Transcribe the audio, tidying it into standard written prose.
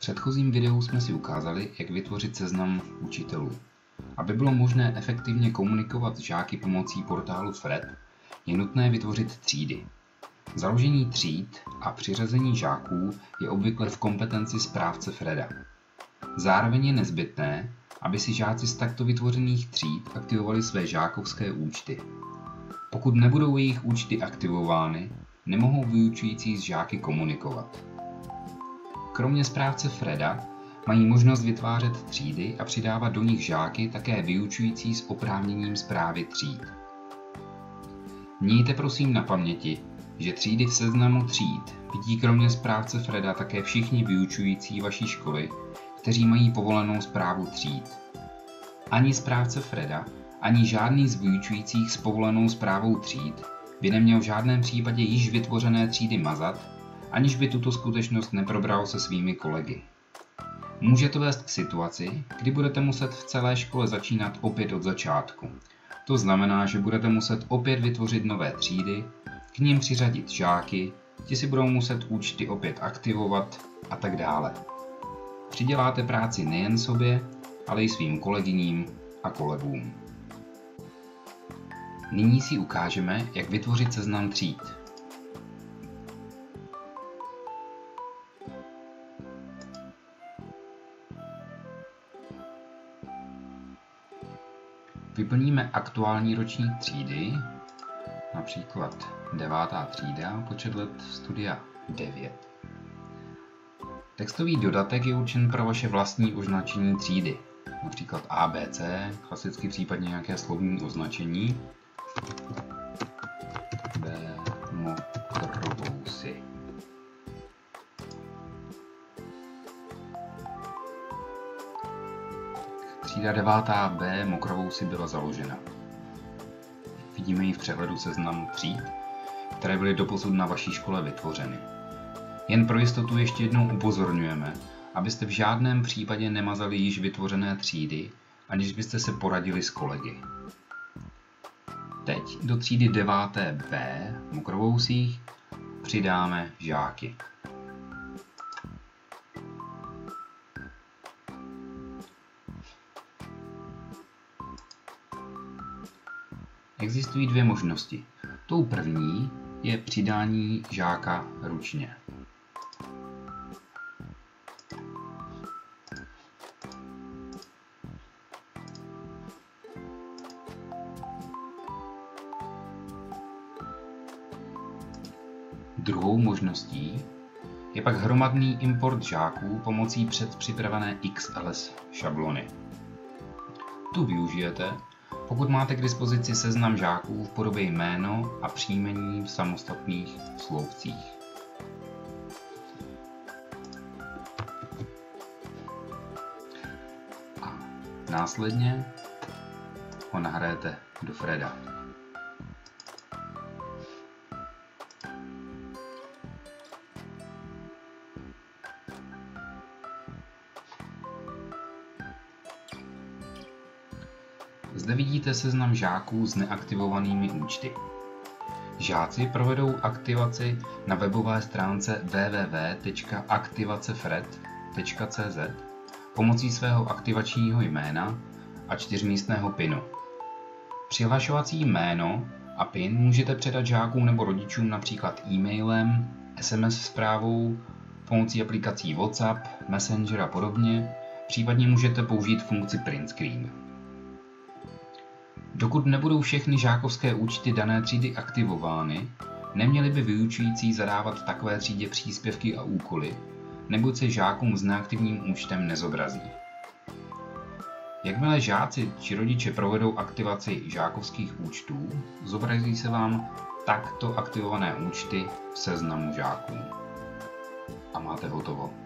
předchozím videu jsme si ukázali, jak vytvořit seznam učitelů. Aby bylo možné efektivně komunikovat s žáky pomocí portálu Fred, je nutné vytvořit třídy. Založení tříd a přiřazení žáků je obvykle v kompetenci správce Freda. Zároveň je nezbytné, aby si žáci z takto vytvořených tříd aktivovali své žákovské účty. Pokud nebudou jejich účty aktivovány, nemohou vyučující s žáky komunikovat. Kromě správce Freda mají možnost vytvářet třídy a přidávat do nich žáky také vyučující s oprávněním správy tříd. Mějte prosím na paměti, že třídy v seznamu tříd vidí kromě správce Freda také všichni vyučující vaší školy, kteří mají povolenou správu tříd. Ani správce Freda, ani žádný z vyučujících s povolenou správou tříd by neměl v žádném případě již vytvořené třídy mazat, aniž by tuto skutečnost neprobral se svými kolegy. Může to vést k situaci, kdy budete muset v celé škole začínat opět od začátku. To znamená, že budete muset opět vytvořit nové třídy, k nim přiřadit žáky, ti si budou muset účty opět aktivovat a tak dále. Přiděláte práci nejen sobě, ale i svým kolegyním a kolegům. Nyní si ukážeme, jak vytvořit seznam tříd. Vyplníme aktuální ročník třídy, například 9. třída, počet let studia 9. Textový dodatek je určen pro vaše vlastní označení třídy, například ABC, klasicky případně nějaké slovní označení. B. Mokrovousy. Třída 9B Mokrovousy byla založena. Vidíme ji v přehledu seznamu tříd, které byly doposud na vaší škole vytvořeny. Jen pro jistotu ještě jednou upozorňujeme, abyste v žádném případě nemazali již vytvořené třídy, aniž byste se poradili s kolegy. Teď do třídy 9B Mokrovousích přidáme žáky. Existují dvě možnosti. Tou první je přidání žáka ručně. Druhou možností je pak hromadný import žáků pomocí předpřipravené XLS šablony. Tu využijete, pokud máte k dispozici seznam žáků v podobě jméno a příjmení v samostatných sloupcích. A následně ho nahrajete do Freda. Zde vidíte seznam žáků s neaktivovanými účty. Žáci provedou aktivaci na webové stránce www.aktivacefred.cz pomocí svého aktivačního jména a 4místného PINu. Přihlašovací jméno a PIN můžete předat žákům nebo rodičům například e-mailem, SMS zprávou, pomocí aplikací WhatsApp, Messenger a podobně, případně můžete použít funkci print screen. Dokud nebudou všechny žákovské účty dané třídy aktivovány, neměli by vyučující zadávat takové třídě příspěvky a úkoly, neboť se žákům s neaktivním účtem nezobrazí. Jakmile žáci či rodiče provedou aktivaci žákovských účtů, zobrazí se vám takto aktivované účty v seznamu žáků. A máte hotovo.